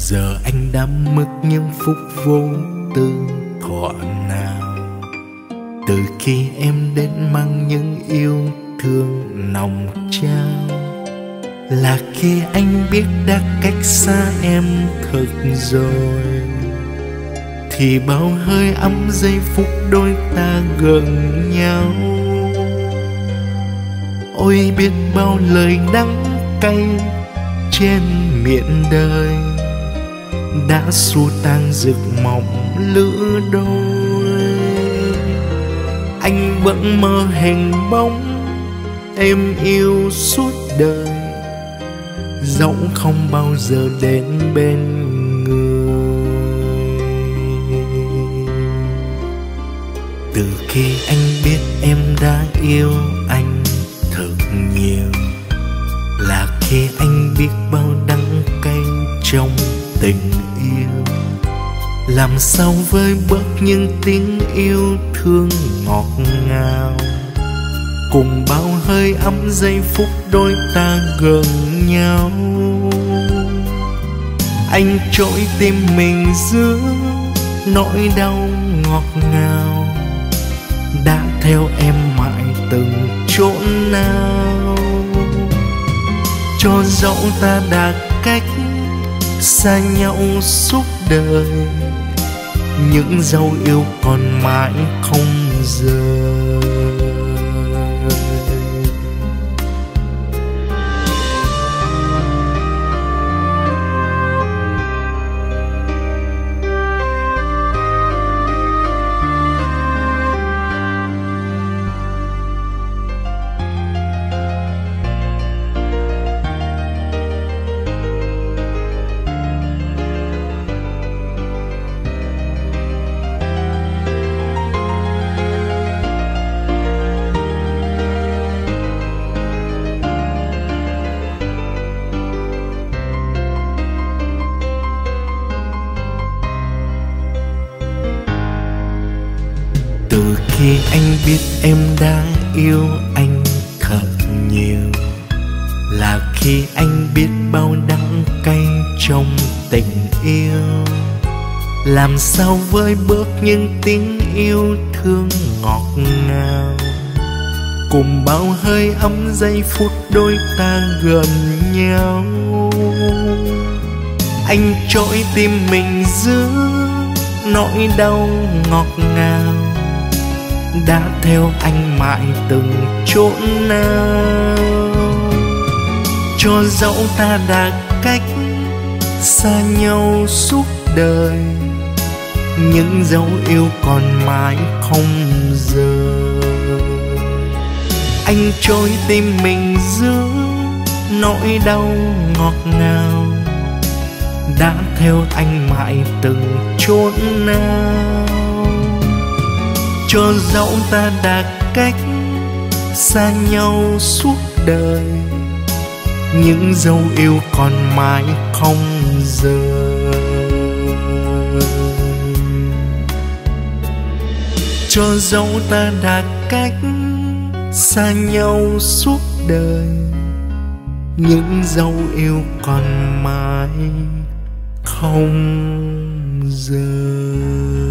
Giờ anh đã mất những phút vô tư thuở nào, từ khi em đến mang những yêu thương nồng trao. Là khi anh biết đã cách xa em thật rồi, thì bao hơi ấm giây phút đôi ta gần nhau. Ôi biết bao lời đắng cay trên miệng đời đã xua tan rực mộng lửa đôi. Anh vẫn mơ hình bóng em yêu suốt đời, dẫu không bao giờ đến bên người. Từ khi anh biết em đã yêu anh thật nhiều, là khi anh biết bao đắng cay trong tình yêu. Làm sao vơi bớt những tiếng yêu thương ngọt ngào, cùng bao hơi ấm giây phút đôi ta gần nhau. Anh trỗi tim mình giữa nỗi đau ngọt ngào, đã theo em mãi từng chốn nào. Cho dẫu ta đã cách xa nhau suốt đời, những dấu yêu còn mãi không rời. Từ khi anh biết em đã yêu anh thật nhiều, là khi anh biết bao đắng cay trong tình yêu. Làm sao vơi bớt những tiếng yêu thương ngọt ngào, cùng bao hơi ấm giây phút đôi ta gần nhau. Anh trỗi tim mình giữa nỗi đau ngọt ngào, đã theo anh mãi từng chốn nào. Cho dẫu ta đã cách xa nhau suốt đời, những dấu yêu còn mãi không rời. Anh trôi tim mình giữa nỗi đau ngọt ngào, đã theo anh mãi từng chốn nào. Cho dẫu ta đã cách xa nhau suốt đời, những dấu yêu còn mãi không rời. Cho dẫu ta đã cách xa nhau suốt đời, những dấu yêu còn mãi không rời.